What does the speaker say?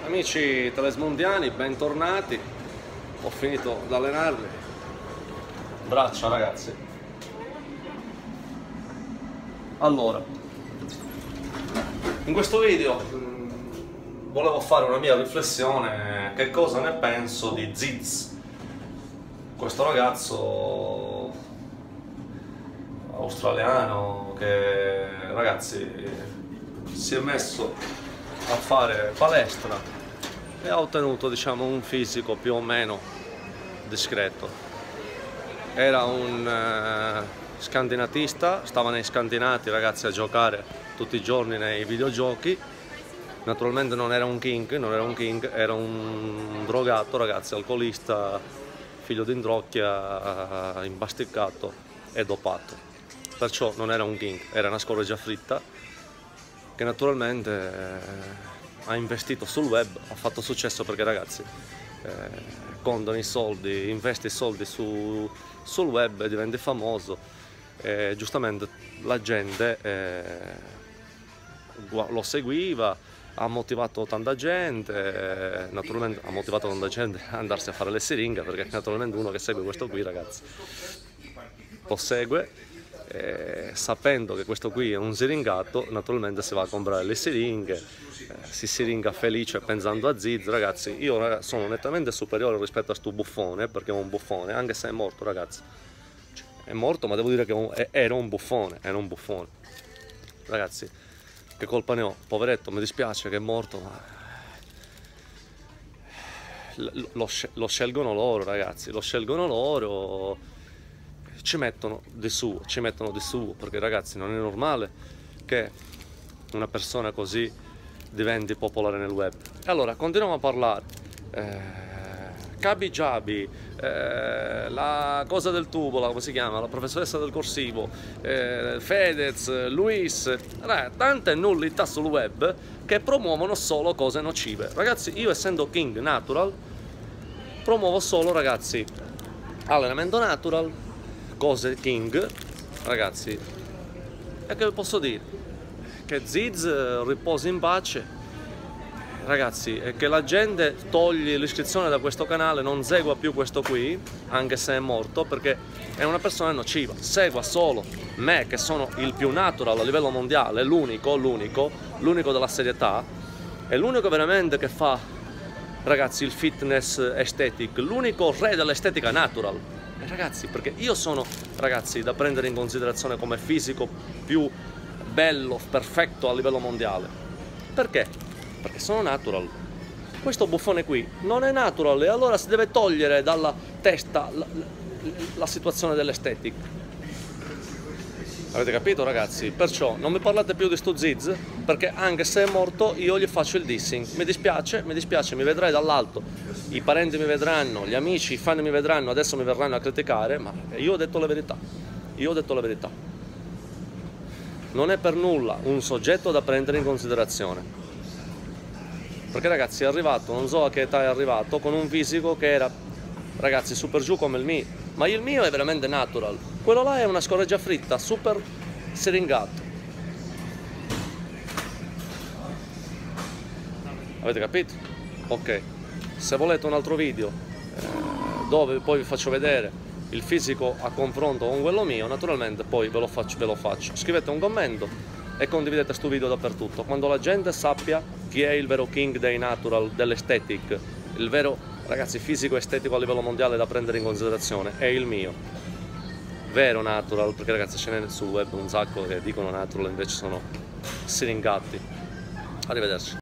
Amici telesmondiani, bentornati. Ho finito di allenarmi. Braccia, ragazzi. Allora, in questo video volevo fare una mia riflessione. Che cosa ne penso di Ziz, questo ragazzo australiano che, ragazzi, si è messo a fare palestra e ha ottenuto, diciamo, un fisico più o meno discreto. Era un scandinatista, stava nei scandinati, ragazzi, a giocare tutti i giorni nei videogiochi. Naturalmente non era un king, era un drogato, ragazzi, alcolista, figlio di Indrocchia, imbasticcato e dopato. Perciò non era un king, era una scorreggia fritta che naturalmente ha investito sul web, ha fatto successo perché, ragazzi, con i soldi, investi i soldi sul web e diventi famoso, giustamente la gente lo seguiva, ha motivato tanta gente, naturalmente ha motivato tanta gente ad andarsi a fare le siringhe, perché naturalmente uno che segue questo qui, ragazzi, lo segue, sapendo che questo qui è un siringato, naturalmente si va a comprare le siringhe, si siringa felice pensando a Ziz. Ragazzi, io sono nettamente superiore rispetto a sto buffone, perché è un buffone, anche se è morto, ragazzi. È morto, ma devo dire che era un buffone, ragazzi. Che colpa ne ho? Poveretto, mi dispiace che è morto, ma lo scelgono loro, ragazzi, lo scelgono loro, ci mettono di suo, perché, ragazzi, non è normale che una persona così diventi popolare nel web. E allora, continuiamo a parlare. Cabi Jabi, la cosa del tubo, come si chiama, la professoressa del corsivo, Fedez, Luis, tante nullità sul web che promuovono solo cose nocive. Ragazzi, io, essendo king natural, promuovo solo, ragazzi, allenamento natural, cose king, ragazzi. E che posso dire? Che Ziz riposi in pace, ragazzi, e che la gente togli l'iscrizione da questo canale, non segua più questo qui, anche se è morto, perché è una persona nociva. Segua solo me, che sono il più natural a livello mondiale, l'unico della serietà, è l'unico veramente che fa, ragazzi, il fitness aesthetic, l'unico re dell'estetica natural. E, ragazzi, perché io sono, ragazzi, da prendere in considerazione come fisico più bello, perfetto a livello mondiale. Perché? Perché sono natural. Questo buffone qui non è natural, e allora si deve togliere dalla testa la situazione dell'estetic. Avete capito, ragazzi? Perciò non mi parlate più di sto Ziz, perché anche se è morto io gli faccio il dissing. Mi dispiace, mi vedrai dall'alto, i parenti mi vedranno, gli amici, i fan mi vedranno, adesso mi verranno a criticare, ma io ho detto la verità. Non è per nulla un soggetto da prendere in considerazione. Perché, ragazzi, è arrivato, non so a che età è arrivato, con un fisico che era, ragazzi, super giù come il mio. Ma il mio è veramente natural. Quello là è una scorreggia fritta, super siringato. Avete capito? Ok. Se volete un altro video dove poi vi faccio vedere il fisico a confronto con quello mio, naturalmente poi ve lo faccio. Scrivete un commento e condividete questo video dappertutto, quando la gente sappia chi è il vero king dei natural, dell'estetic, il vero, ragazzi, fisico estetico a livello mondiale da prendere in considerazione è il mio vero natural, perché, ragazzi, ce n'è sul web un sacco che dicono natural, invece sono siringati. Arrivederci.